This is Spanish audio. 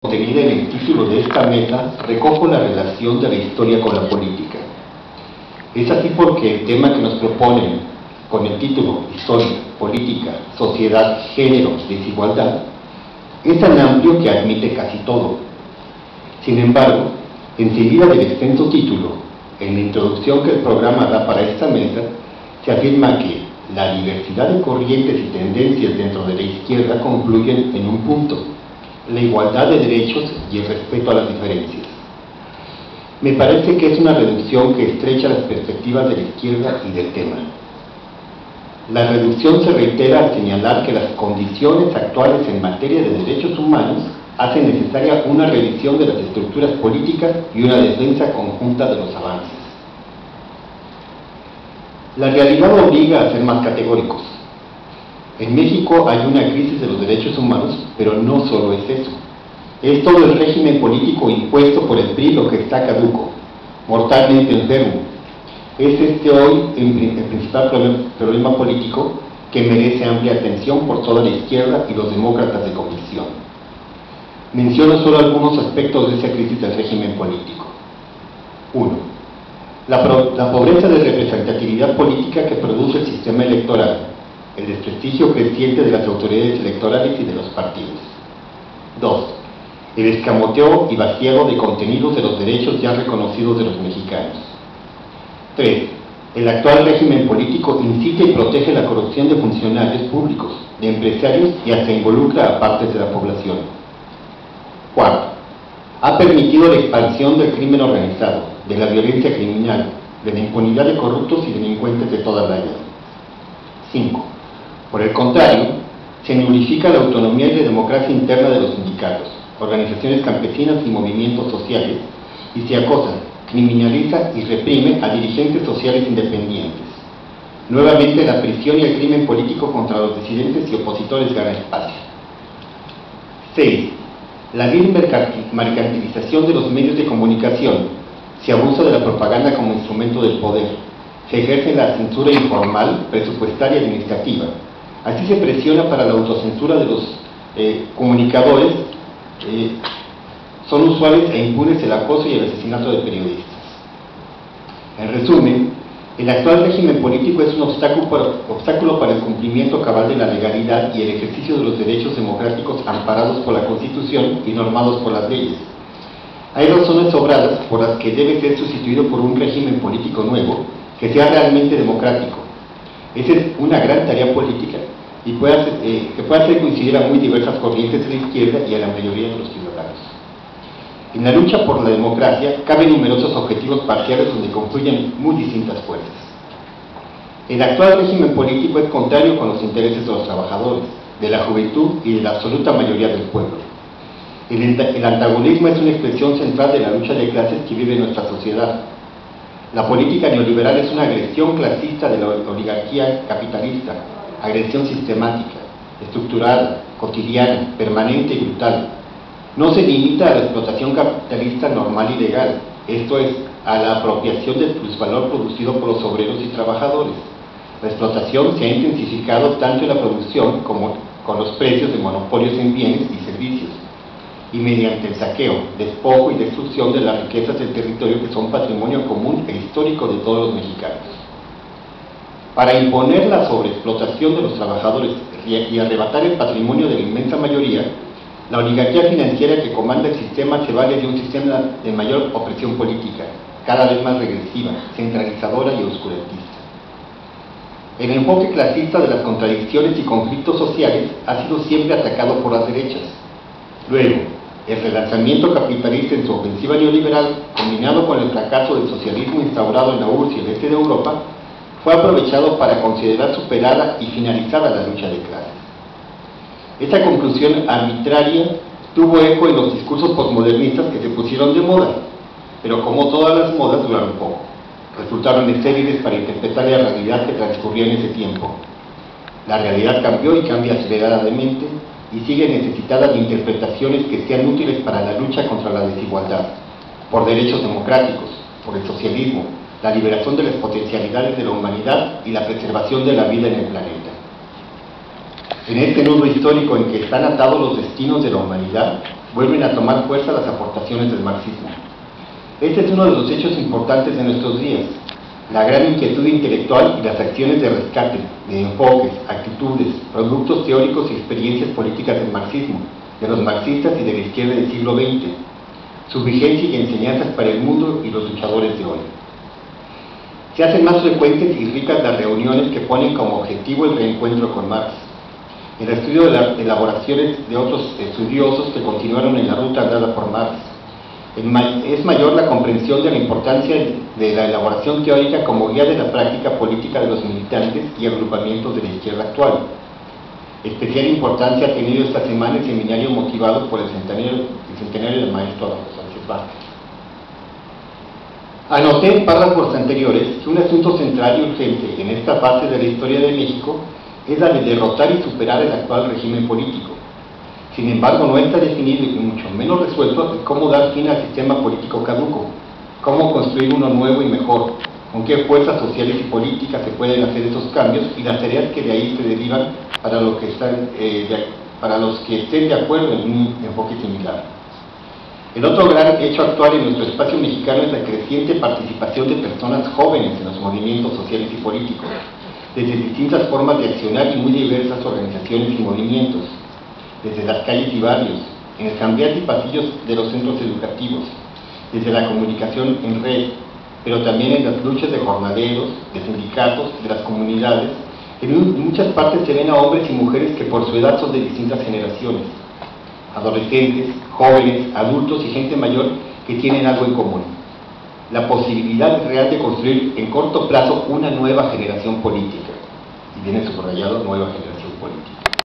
Contenida en el título de esta mesa, recojo la relación de la historia con la política. Es así porque el tema que nos proponen con el título Historia, Política, Sociedad, Género, Desigualdad es tan amplio que admite casi todo. Sin embargo, enseguida del extenso título, en la introducción que el programa da para esta mesa, se afirma que la diversidad de corrientes y tendencias dentro de la izquierda confluyen en un punto: la igualdad de derechos y el respeto a las diferencias. Me parece que es una reducción que estrecha las perspectivas de la izquierda y del tema. La reducción se reitera al señalar que las condiciones actuales en materia de derechos humanos hacen necesaria una revisión de las estructuras políticas y una defensa conjunta de los avances. La realidad obliga a ser más categóricos. En México hay una crisis de los derechos humanos, pero no solo es eso. Es todo el régimen político impuesto por el PRI lo que está caduco, mortalmente enfermo. Es este hoy el principal problema político que merece amplia atención por toda la izquierda y los demócratas de convicción. Menciono solo algunos aspectos de esa crisis del régimen político. 1. La pobreza de representatividad política que produce el sistema electoral, el desprestigio creciente de las autoridades electorales y de los partidos. 2. El escamoteo y vaciado de contenidos de los derechos ya reconocidos de los mexicanos. 3. El actual régimen político incita y protege la corrupción de funcionarios públicos, de empresarios y hasta involucra a partes de la población. 4. Ha permitido la expansión del crimen organizado, de la violencia criminal, de la impunidad de corruptos y delincuentes de toda la edad. 5. Por el contrario, se nulifica la autonomía y la democracia interna de los sindicatos, organizaciones campesinas y movimientos sociales, y se acosa, criminaliza y reprime a dirigentes sociales independientes. Nuevamente la prisión y el crimen político contra los disidentes y opositores gana espacio. 6. La vil mercantilización de los medios de comunicación. Se abusa de la propaganda como instrumento del poder. Se ejerce la censura informal, presupuestaria y administrativa. Así se presiona para la autocensura de los comunicadores. Son usuales e impunes el acoso y el asesinato de periodistas. En resumen, el actual régimen político es un obstáculo para el cumplimiento cabal de la legalidad y el ejercicio de los derechos democráticos amparados por la Constitución y normados por las leyes. Hay razones sobradas por las que debe ser sustituido por un régimen político nuevo que sea realmente democrático. Esa es una gran tarea política y que puede hacer coincidir a muy diversas corrientes de la izquierda y a la mayoría de los ciudadanos. En la lucha por la democracia caben numerosos objetivos parciales donde confluyen muy distintas fuerzas. El actual régimen político es contrario con los intereses de los trabajadores, de la juventud y de la absoluta mayoría del pueblo. El antagonismo es una expresión central de la lucha de clases que vive nuestra sociedad. La política neoliberal es una agresión clasista de la oligarquía capitalista, agresión sistemática, estructural, cotidiana, permanente y brutal. No se limita a la explotación capitalista normal y legal, esto es, a la apropiación del plusvalor producido por los obreros y trabajadores. La explotación se ha intensificado tanto en la producción como con los precios de monopolios en bienes y servicios, y mediante el saqueo, despojo y destrucción de las riquezas del territorio que son patrimonio común e histórico de todos los mexicanos. Para imponer la sobreexplotación de los trabajadores y arrebatar el patrimonio de la inmensa mayoría, la oligarquía financiera que comanda el sistema se vale de un sistema de mayor opresión política, cada vez más regresiva, centralizadora y oscurantista. El enfoque clasista de las contradicciones y conflictos sociales ha sido siempre atacado por las derechas. Luego, el relanzamiento capitalista en su ofensiva neoliberal, combinado con el fracaso del socialismo instaurado en la URSS y el este de Europa, fue aprovechado para considerar superada y finalizada la lucha de clases. Esta conclusión arbitraria tuvo eco en los discursos posmodernistas que se pusieron de moda, pero como todas las modas duraron poco. Resultaron estériles para interpretar la realidad que transcurría en ese tiempo. La realidad cambió y cambia aceleradamente y sigue necesitada de interpretaciones que sean útiles para la lucha contra la desigualdad, por derechos democráticos, por el socialismo, la liberación de las potencialidades de la humanidad y la preservación de la vida en el planeta. En este nudo histórico en que están atados los destinos de la humanidad, vuelven a tomar fuerza las aportaciones del marxismo. Este es uno de los hechos importantes de nuestros días, la gran inquietud intelectual y las acciones de rescate, de enfoques, actitudes, productos teóricos y experiencias políticas del marxismo, de los marxistas y de la izquierda del siglo XX, su vigencia y enseñanzas para el mundo y los luchadores de hoy. Se hacen más frecuentes y ricas las reuniones que ponen como objetivo el reencuentro con Marx, el estudio de las elaboraciones de otros estudiosos que continuaron en la ruta andada por Marx. Es mayor la comprensión de la importancia de la elaboración teórica como guía de la práctica política de los militantes y agrupamientos de la izquierda actual. Especial importancia ha tenido esta semana el seminario motivado por el centenario del maestro Adolfo Sánchez Vázquez. Anoté en párrafos anteriores que un asunto central y urgente en esta fase de la historia de México es la de derrotar y superar el actual régimen político. Sin embargo, no está definido y mucho menos resuelto cómo dar fin al sistema político caduco, cómo construir uno nuevo y mejor, con qué fuerzas sociales y políticas se pueden hacer esos cambios y las tareas que de ahí se derivan para los que estén de acuerdo en un enfoque similar. El otro gran hecho actual en nuestro espacio mexicano es la creciente participación de personas jóvenes en los movimientos sociales y políticos, desde distintas formas de accionar y muy diversas organizaciones y movimientos, desde las calles y barrios, en el cambiar y pasillos de los centros educativos, desde la comunicación en red, pero también en las luchas de jornaleros, de sindicatos, de las comunidades. En muchas partes se ven a hombres y mujeres que por su edad son de distintas generaciones, adolescentes, jóvenes, adultos y gente mayor que tienen algo en común: la posibilidad real de construir en corto plazo una nueva generación política, y viene subrayado nueva generación.